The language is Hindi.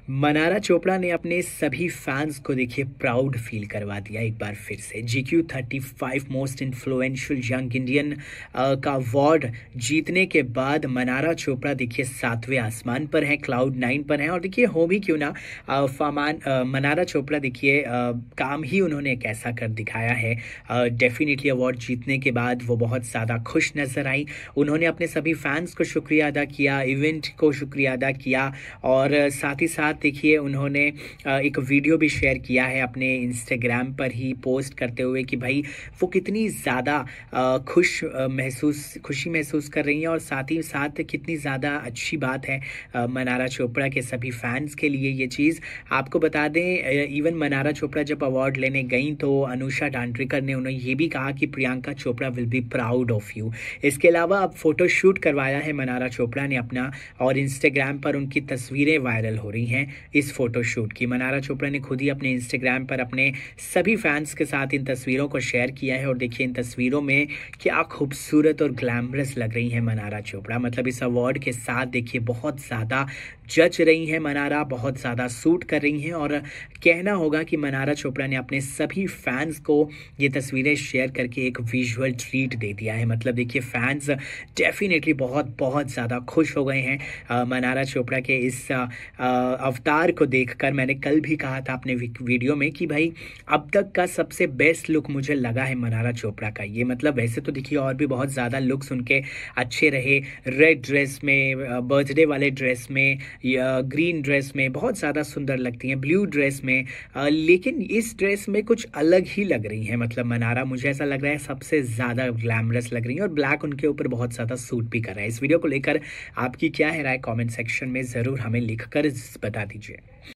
मनारा चोपड़ा ने अपने सभी फैंस को देखिए प्राउड फील करवा दिया एक बार फिर से। GQ35 most influential young Indian का अवार्ड जीतने के बाद मनारा चोपड़ा देखिए 7वें आसमान पर हैं, क्लाउड 9 पर हैं। और देखिए हो भी क्यों ना, मनारा चोपड़ा देखिए काम ही उन्होंने एक ऐसा कर दिखाया है। डेफिनेटली अवार्ड जीतने के बाद वो बहुत ज़्यादा खुश नज़र आई। उन्होंने अपने सभी फैंस को शुक्रिया अदा किया, इवेंट को शुक्रिया अदा किया और साथ ही साथ देखिए उन्होंने एक वीडियो भी शेयर किया है अपने इंस्टाग्राम पर ही पोस्ट करते हुए कि भाई वो कितनी ज़्यादा खुशी महसूस कर रही हैं और साथ ही साथ कितनी ज़्यादा अच्छी बात है मनारा चोपड़ा के सभी फैंस के लिए ये चीज़। आपको बता दें, इवन मनारा चोपड़ा जब अवार्ड लेने गई तो अनुषा डांड्रेकर ने उन्हें ये भी कहा कि Priyanka Chopra will be proud of you. इसके अलावा अब फोटोशूट करवाया है मनारा चोपड़ा ने अपना, और इंस्टाग्राम पर उनकी तस्वीरें वायरल हो रही हैं इस फोटोशूट की। मनारा चोपड़ा ने खुद ही अपने इंस्टाग्राम पर अपने सभी फैंस के साथ इन तस्वीरों को शेयर किया है और देखिए इन तस्वीरों में क्या खूबसूरत और ग्लैमरस लग रही हैं मनारा चोपड़ा। मतलब इस अवार्ड के साथ देखिए बहुत ज़्यादा जच रही हैं मनारा, बहुत ज़्यादा सूट कर रही हैं। और कहना होगा कि मनारा चोपड़ा ने अपने सभी फैंस को ये तस्वीरें शेयर करके एक विजुअल ट्रीट दे दिया है। मतलब देखिए फैंस डेफिनेटली बहुत बहुत ज़्यादा खुश हो गए हैं मनारा चोपड़ा के इस अवतार को देखकर। मैंने कल भी कहा था अपने वीडियो में कि भाई अब तक का सबसे बेस्ट लुक मुझे लगा है मनारा चोपड़ा का ये। मतलब वैसे तो देखिए और भी बहुत ज़्यादा लुक्स उनके अच्छे रहे, रेड ड्रेस में, बर्थडे वाले ड्रेस में या ग्रीन ड्रेस में बहुत ज़्यादा सुंदर लगती हैं, ब्लू ड्रेस में, लेकिन इस ड्रेस में कुछ अलग ही लग रही हैं। मतलब मनारा मुझे ऐसा लग रहा है सबसे ज़्यादा ग्लैमरस लग रही हैं और ब्लैक उनके ऊपर बहुत ज़्यादा सूट भी कर रहा है। इस वीडियो को लेकर आपकी क्या है राय, कमेंट सेक्शन में ज़रूर हमें लिखकर बता दीजिए।